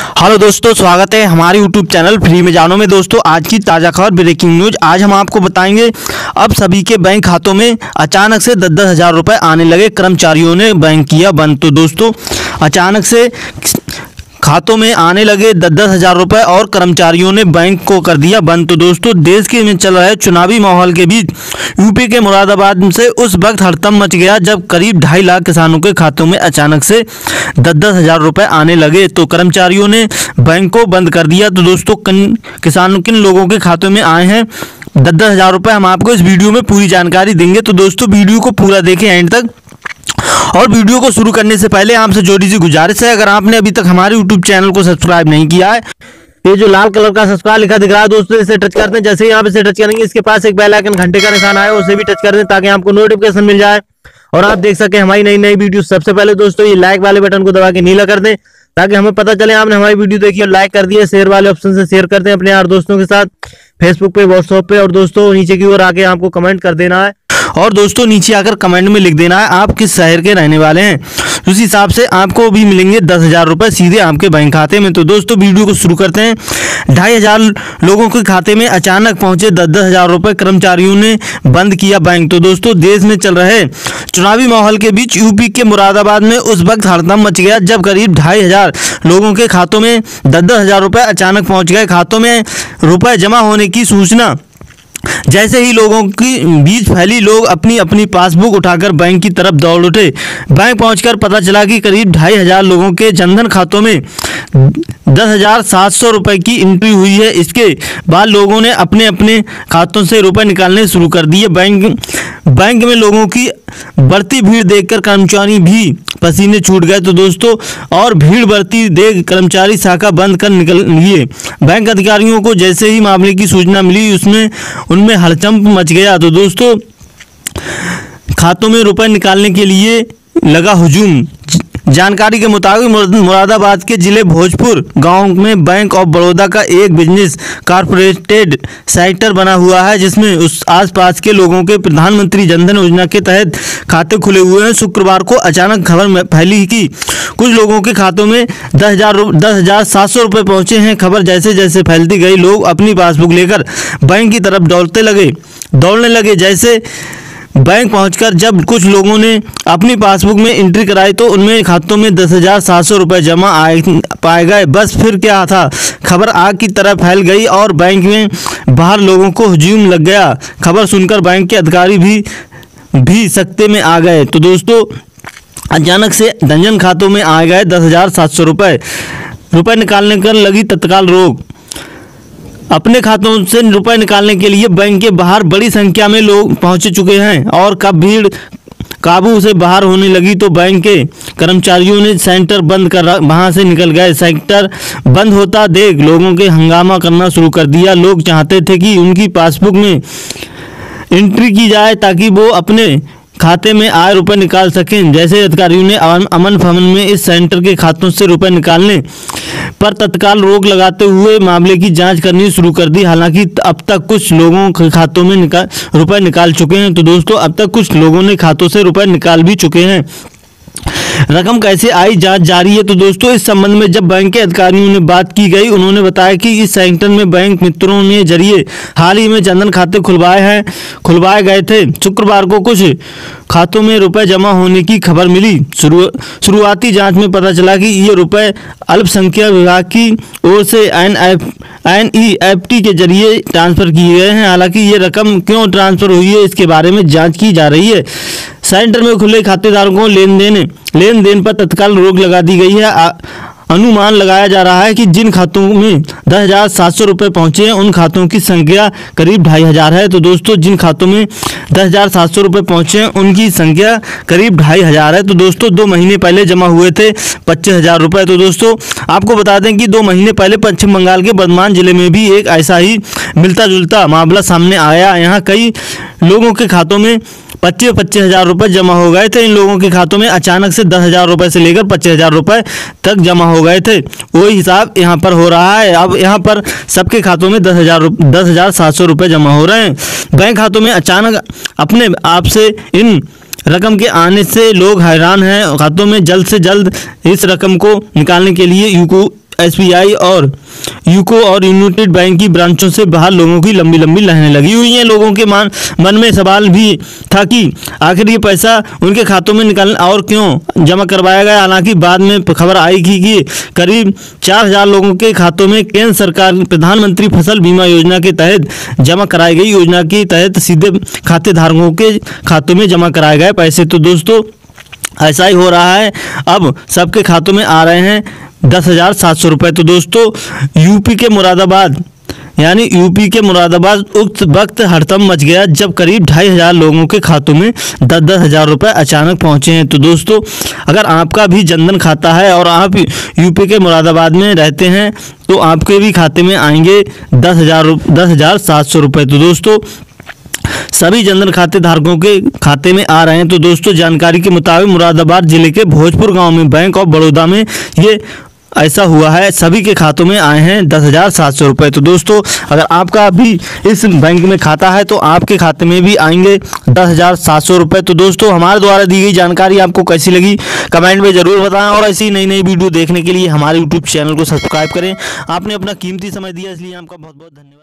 Hello दोस्तों, स्वागत है हमारे यूट्यूब चैनल फ्री में जानो में। दोस्तों, आज की ताज़ा खबर ब्रेकिंग न्यूज। आज हम आपको बताएंगे अब सभी के बैंक खातों में अचानक से 10-10 हज़ार रुपये आने लगे, कर्मचारियों ने बैंक किया बंद। तो दोस्तों, अचानक से खातों में आने लगे 10-10 हज़ार रुपये और कर्मचारियों ने बैंक को कर दिया बंद। तो दोस्तों, देश के में चल रहे चुनावी माहौल के बीच यूपी के मुरादाबाद से उस वक्त हड़कंप मच गया जब करीब 2.5 लाख किसानों के खातों में अचानक से 10-10 हज़ार रुपये आने लगे। तो कर्मचारियों ने बैंक को बंद कर दिया। तो दोस्तों, किसानों किन लोगों के खातों में आए हैं 10-10 हज़ार रुपये, हम आपको इस वीडियो में पूरी जानकारी देंगे। तो दोस्तों, वीडियो को पूरा देखें एंड तक। और वीडियो को शुरू करने से पहले आपसे छोटी सी गुजारिश है, अगर आपने अभी तक हमारे यूट्यूब चैनल को सब्सक्राइब नहीं किया है, ये जो लाल कलर का सब्सक्राइब लिखा दिख रहा है दोस्तों, इसे टच करते हैं। जैसे ही आप इसे टच करेंगे, इसके पास एक बेल आइकन घंटे का निशान आया, उसे भी टच कर दें ताकि आपको नोटिफिकेशन मिल जाए और आप देख सकें हमारी नई नई वीडियो सबसे पहले। दोस्तों, ये लाइक वाले बटन को दबा के नीला कर दें ताकि हमें पता चले आपने हमारी वीडियो देखी और लाइक कर दिया। शेयर वाले ऑप्शन से शेयर कर दें अपने यार दोस्तों के साथ, फेसबुक पे, व्हाट्सएप पे। और दोस्तों, नीचे की ओर आके आपको कमेंट कर देना है और दोस्तों नीचे आकर कमेंट में लिख देना है आप किस शहर के रहने वाले हैं। उस हिसाब से आपको भी मिलेंगे 10 हज़ार रुपये सीधे आपके बैंक खाते में। तो दोस्तों, वीडियो को शुरू करते हैं। 2.5 हज़ार लोगों के खाते में अचानक पहुंचे 10-10 हज़ार रुपये, कर्मचारियों ने बंद किया बैंक। तो दोस्तों, देश में चल रहे चुनावी माहौल के बीच यूपी के मुरादाबाद में उस वक्त हड़कंप मच गया जब करीब 2.5 हज़ार लोगों के खातों में 10-10 हज़ार रुपये अचानक पहुंच गए। खातों में रुपए जमा होने की सूचना जैसे ही लोगों की बीच फैली, लोग अपनी अपनी पासबुक उठाकर बैंक की तरफ दौड़ उठे। बैंक पहुंचकर पता चला कि करीब 2.5 हज़ार लोगों के जनधन खातों में 10,700 रुपये की एंट्री हुई है। इसके बाद लोगों ने अपने अपने खातों से रुपए निकालने शुरू कर दिए। बैंक में लोगों की बढ़ती भीड़ देखकर कर्मचारी भी पसीने छूट गए। तो दोस्तों, और भीड़ बढ़ती देख कर्मचारी शाखा बंद कर निकल लिए। बैंक अधिकारियों को जैसे ही मामले की सूचना मिली, उनमें हड़कंप मच गया। तो दोस्तों, खातों में रुपए निकालने के लिए लगा हुजूम। जानकारी के मुताबिक मुरादाबाद के जिले भोजपुर गांव में बैंक ऑफ बड़ौदा का एक बिजनेस कॉर्पोरेटेड सेक्टर बना हुआ है, जिसमें उस आसपास के लोगों के प्रधानमंत्री जनधन योजना के तहत खाते खुले हुए हैं। शुक्रवार को अचानक खबर फैली कि कुछ लोगों के खातों में 10,700 रुपये पहुंचे हैं। खबर जैसे जैसे फैलती गई, लोग अपनी पासबुक लेकर बैंक की तरफ दौड़ने लगे। जैसे बैंक पहुंचकर जब कुछ लोगों ने अपनी पासबुक में एंट्री कराई तो उनमें खातों में 10,700 रुपये जमा पाए गए। बस फिर क्या था, खबर आग की तरह फैल गई और बैंक में बाहर लोगों को हुजूम लग गया। खबर सुनकर बैंक के अधिकारी भी सख्ते में आ गए। तो दोस्तों, अचानक से दर्जन खातों में आ गए 10,700 रुपये निकालने कर लगी तत्काल रोक। अपने खातों से रुपए निकालने के लिए बैंक के बाहर बड़ी संख्या में लोग पहुंच चुके हैं और कब भीड़ काबू से बाहर होने लगी तो बैंक के कर्मचारियों ने सेंटर बंद कर वहां से निकल गए। सेंटर बंद होता देख लोगों के हंगामा करना शुरू कर दिया। लोग चाहते थे कि उनकी पासबुक में एंट्री की जाए ताकि वो अपने खाते में आए रुपए निकाल सकें। जैसे अधिकारियों ने अमन फमन में इस सेंटर के खातों से रुपए निकालने पर तत्काल रोक लगाते हुए मामले की जांच करनी शुरू कर दी। हालांकि अब तक कुछ लोगों के खातों में रुपए निकाल चुके हैं। तो दोस्तों, अब तक कुछ लोगों ने खातों से रुपए निकाल भी चुके हैं। रकम कैसे आई, जांच जारी है। तो दोस्तों, इस संबंध में जब बैंक के अधिकारियों ने बात की गई, उन्होंने बताया कि इस सेंटर में बैंक मित्रों ने जरिए हाल ही में जनधन खाते खुलवाए गए थे। शुक्रवार को कुछ खातों में रुपए जमा होने की खबर मिली। शुरुआती जांच में पता चला कि ये रुपए अल्पसंख्यक विभाग की ओर से NEFT के जरिए ट्रांसफर किए गए हैं। हालांकि ये रकम क्यों ट्रांसफर हुई है, इसके बारे में जांच की जा रही है। सेंटर में खुले खातेदारों को लेन देन पर तत्काल रोक लगा दी गई है। अनुमान लगाया जा रहा है कि जिन खातों में 10,700 रुपये पहुंचे हैं, उन खातों की संख्या करीब 2.5 हज़ार है। तो दोस्तों, जिन खातों में 10,700 रुपये पहुंचे हैं, उनकी संख्या करीब 2.5 हज़ार है। तो दोस्तों, 2 महीने पहले जमा हुए थे 25 हज़ार रुपये। तो दोस्तों, आपको बता दें कि 2 महीने पहले पश्चिम बंगाल के बर्धमान जिले में भी एक ऐसा ही मिलता जुलता मामला सामने आया। यहाँ कई लोगों के खातों में 25 हज़ार रुपये जमा हो गए थे। इन लोगों के खातों में अचानक से 10 हज़ार रुपये से लेकर 25 हज़ार रुपये तक जमा हो गए थे। वही हिसाब यहाँ पर हो रहा है। अब यहाँ पर सबके खातों में 10,700 रुपये जमा हो रहे हैं। बैंक खातों में अचानक अपने आप से इन रकम के आने से लोग हैरान हैं। खातों में जल्द से जल्द इस रकम को निकालने के लिए SBI और यूको और यूनाइटेड बैंक की ब्रांचों से बाहर लोगों की लंबी लंबी लाइनें लगी हुई हैं। लोगों के मन में सवाल भी था कि आखिर ये पैसा उनके खातों में निकाल और क्यों जमा करवाया गया। हालांकि बाद में खबर आई कि करीब 4000 लोगों के खातों में केंद्र सरकार प्रधानमंत्री फसल बीमा योजना के तहत जमा कराई गई योजना के तहत सीधे खाते धारकों के खातों में जमा कराए गए पैसे। तो दोस्तों ऐसा ही हो रहा है, अब सबके खातों में आ रहे हैं 10,700 रुपये। तो दोस्तों यूपी के मुरादाबाद उक्त वक्त हड़कंप मच गया जब करीब 2,500 लोगों के खातों में 10-10 हज़ार रुपये अचानक पहुंचे हैं। तो दोस्तों अगर आपका भी जनधन खाता है और आप यूपी के मुरादाबाद में रहते हैं तो आपके भी खाते में आएंगे 10,700 रुपये। तो दोस्तों सभी जनधन खाते धारकों के खाते में आ रहे हैं। तो दोस्तों जानकारी के मुताबिक मुरादाबाद जिले के भोजपुर गांव में बैंक ऑफ बड़ौदा में ये ऐसा हुआ है, सभी के खातों में आए हैं 10,700 रुपये। तो दोस्तों अगर आपका भी इस बैंक में खाता है तो आपके खाते में भी आएंगे 10,700 रुपये। तो दोस्तों हमारे द्वारा दी गई जानकारी आपको कैसी लगी कमेंट में ज़रूर बताएं और ऐसी नई नई वीडियो देखने के लिए हमारे यूट्यूब चैनल को सब्सक्राइब करें। आपने अपना कीमती समय दिया इसलिए आपका बहुत बहुत धन्यवाद।